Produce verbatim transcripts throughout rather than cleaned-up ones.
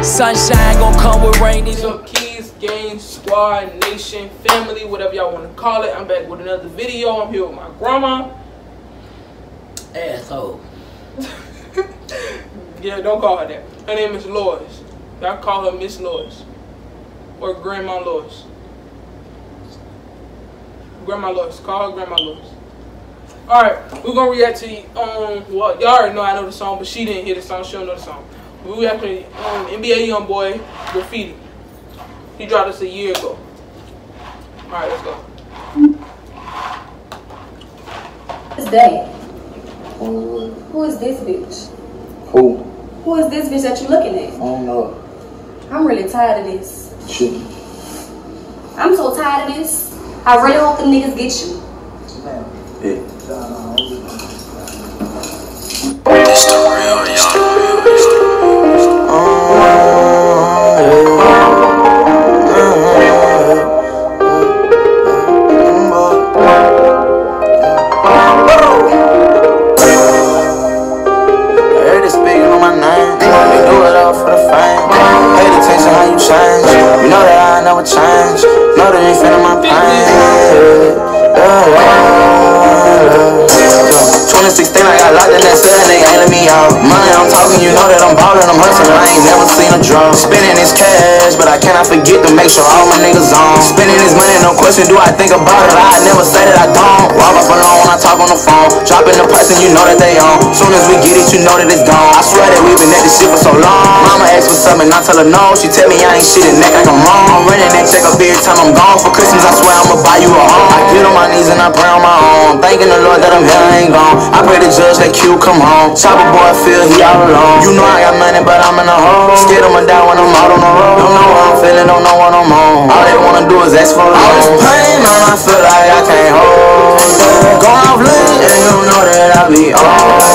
Sunshine gon' come with rain. What's up, Keys, Gang, Squad, Nation, Family, whatever y'all want to call it. I'm back with another video. I'm here with my grandma. Asshole. Yeah, don't call her that. Her name is Lois. Y'all call her Miss Lois. Or Grandma Lois. Grandma Lois. Call her Grandma Lois. Alright, we're gonna react to the, um, well, y'all already know I know the song, but she didn't hear the song, she don't know the song. We react to the um, N B A Youngboy, Graffiti. He dropped this a year ago. Alright, let's go. This day. Who is this bitch? Who? Who is this bitch that you looking at? I don't know. I'm really tired of this. Shit. I'm so tired of this. I really hope the niggas get you. Yeah. It's the real young. Change, know that ain't feeling my pain. twenty sixteen, I got locked in that cell and they ain't let me out. Money I'm talking, you know that I'm ballin', I'm hustling, I ain't never seen a drop. Spending this cash, but I cannot forget to make sure all my niggas on. Spending this money, no question, do I think about it? I never say that I don't. Walk up alone when I talk on the phone. Dropping the price and you know that they on. Soon as we get it, you know that it's gone. I swear that we been at this shit for so long. Mama asked for something, I tell her no. She tell me I ain't shit and neck like I'm wrong. I'm running that check up every time I'm gone. For Christmas, I swear I'ma buy you a home. I get on my knees and I pray on my own. Thanking the Lord that I'm here, I ain't gone. I pray the judge that Q come home. Chopper boy feel he all alone. You know I got money, but I'm in a hole. Scared I'ma die when I'm out on the road. Don't know what I'm feeling, don't know what I'm on. All they wanna do is ask for a all this pain, man, I feel like I can't hold. Going off late, and you know that I be on.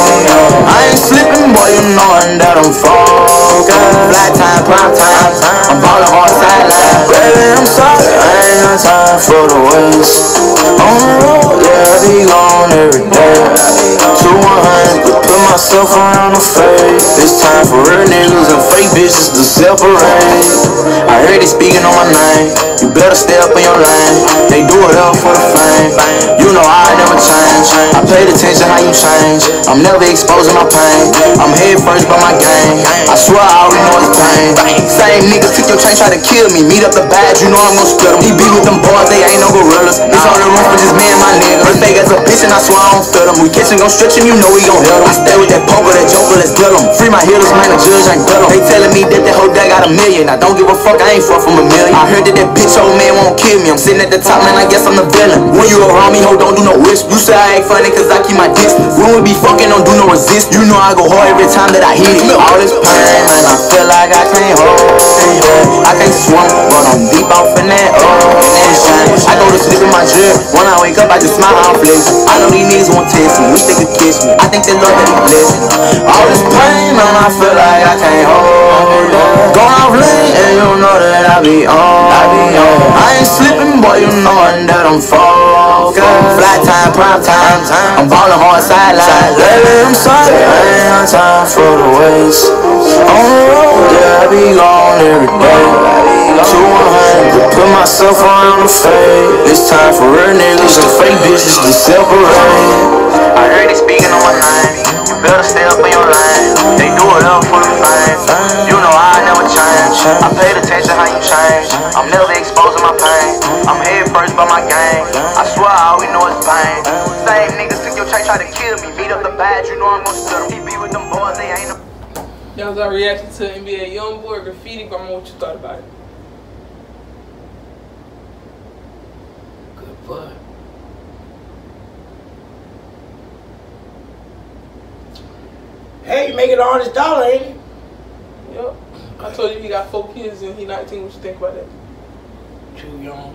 I ain't slipping, boy, you knowin' that I'm focused. Black time, prime time, I'm ballin' hard sideline. Baby, I'm sorry, I ain't got time for the waste. On the road, yeah, I be gone every day. Two one hundred to put myself around the face. It's time for real niggas and fake bitches to separate. I heard they speaking on my name. You better stay up in your lane. They do it all for the fame. You know I never change. I paid attention how you change. I'm never exposing my pain. I'm head first by my game. I swear I already know it's pain. Same niggas took your chain, try to kill me. Meet up the badge, you know I'm gon' split them. He be with them boys, they ain't no gorillas. It's only room for just me and my nigga. He fake as a bitch and I swear I don't fit him. We catch him, gon' stretch him, you know we gon' hit him. I stay with that poker, that joker, let's deal him. Free my hitters, man, the judge ain't bill him. They telling me that that whole day got a million. I don't give a fuck, I ain't far from a million. I heard that that bitch old man won't kill me. I'm sitting at the top, man, I guess I'm the villain. When you around me, ho, don't do no whisper. You say I act funny cause I keep my distance. When we be fucking, don't do no resist. You know I go hard every time that I hit it. All this pain, man, I feel like I can't hold it. I can't swim, but I'm deep off in that ocean. I go to sleep in my drip. When I wake up, I just smile on flex. I know these niggas won't test me, wish they could kiss me. I think they love that he blessed me. All this pain, man, I feel like I can't hold it. Going off late, and you know that I be on. I be on. I ain't slipping, boy, you knowin' that I'm focused. Flat time, prime time, I'm ballin' hard sideline. Baby, I'm sorry, I ain't got time for the waste. On the road, yeah, I be gone every day. Two one hundred to put myself around the fade. It's time for real niggas and fake bitches to separate. I heard they speaking on my name. You better stay up in your lane. They do it all for the fame. You know I never change. I paid attention how you change. I'm never exposing my pain. I'm head first by my game. I swear I always know it's pain. Same niggas took your chain, try to kill me. Meet up the badge, you know I'm gon' split them. He be with them boys, they ain't no. That was our reaction to N B A Youngboy, Graffiti. Grandma, what you thought about it? Good boy. Hey, you making an honest dollar, ain't you? Yep. I told you he got four kids and he nineteen. What you think about that? Too young.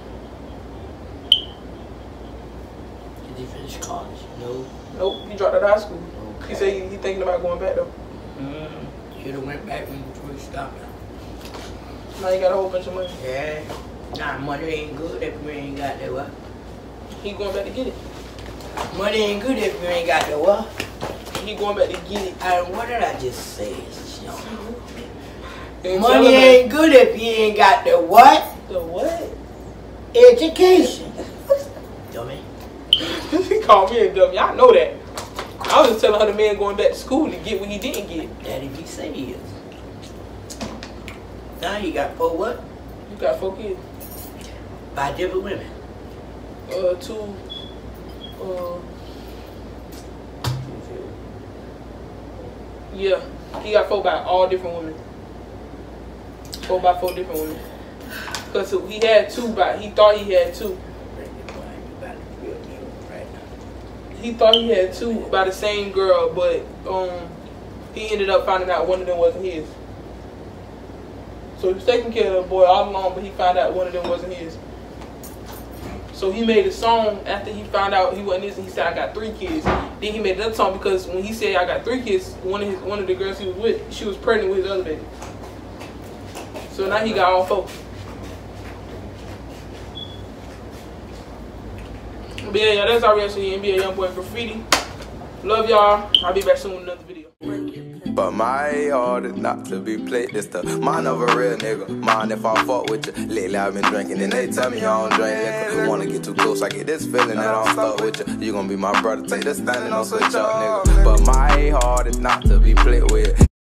Did he finish college? No. Nope. He dropped out of high school. Okay. He said he, he thinking about going back though. Mm. Should have went back when we stopped. Now he got a whole bunch of money. Yeah. Nah, money ain't good if we ain't got that what? He going back to get it. Money ain't good if you ain't got the what? He going back to get it. And what did I just say? Then Money tell him ain't good if you ain't got the what? the what? Education. Dummy. He called me a dummy. I know that. I was just telling her the man going back to school to get what he didn't get. Daddy be say he is. Now he got four what? You got four kids. By different women. Uh, two. Uh. Yeah, he got four by all different women. Four by four different women. Cause he had two by. He thought he had two. He thought he had two by the same girl, but um, he ended up finding out one of them wasn't his. So he was taking care of the boy all along, but he found out one of them wasn't his. So he made a song after he found out he wasn't his, and he said, "I got three kids." Then he made another song because when he said, "I got three kids," one of his one of the girls he was with, she was pregnant with his other baby. So now he got all four. But yeah, yeah, that's our reaction to N B A Youngboy Graffiti. Love y'all. I'll be back soon with another video. But my heart is not to be played. This the mind of a real nigga. Mind if I fuck with you. Lately I've been drinking and they tell me I don't drink liquor. Wanna get too close, I get this feeling that I'm stuck with you. You gonna be my brother, take this standing, don't switch up, nigga. But my heart is not to be played with.